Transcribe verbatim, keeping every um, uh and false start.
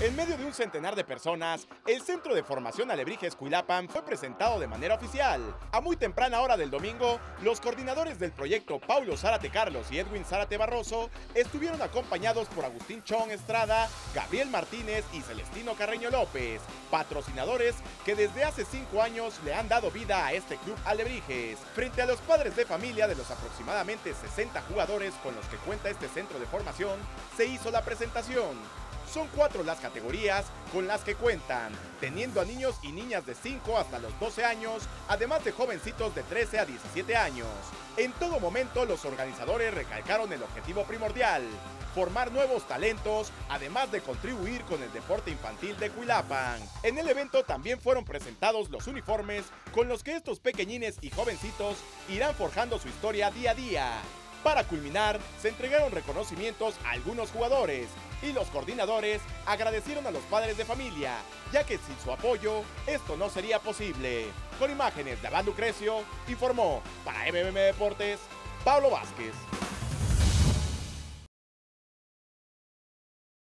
En medio de un centenar de personas, el Centro de Formación Alebrijes Cuilapan fue presentado de manera oficial. A muy temprana hora del domingo, los coordinadores del proyecto Paulo Zárate Carlos y Edwin Zárate Barroso estuvieron acompañados por Agustín Chong Estrada, Gabriel Martínez y Celestino Carreño López, patrocinadores que desde hace cinco años le han dado vida a este club Alebrijes. Frente a los padres de familia de los aproximadamente sesenta jugadores con los que cuenta este centro de formación, se hizo la presentación. Son cuatro las categorías con las que cuentan, teniendo a niños y niñas de cinco hasta los doce años, además de jovencitos de trece a diecisiete años. En todo momento, los organizadores recalcaron el objetivo primordial: formar nuevos talentos, además de contribuir con el deporte infantil de Cuilapan. En el evento también fueron presentados los uniformes con los que estos pequeñines y jovencitos irán forjando su historia día a día. Para culminar, se entregaron reconocimientos a algunos jugadores y los coordinadores agradecieron a los padres de familia, ya que sin su apoyo, esto no sería posible. Con imágenes de Abad Lucrecio, informó para M M M Deportes, Pablo Vázquez.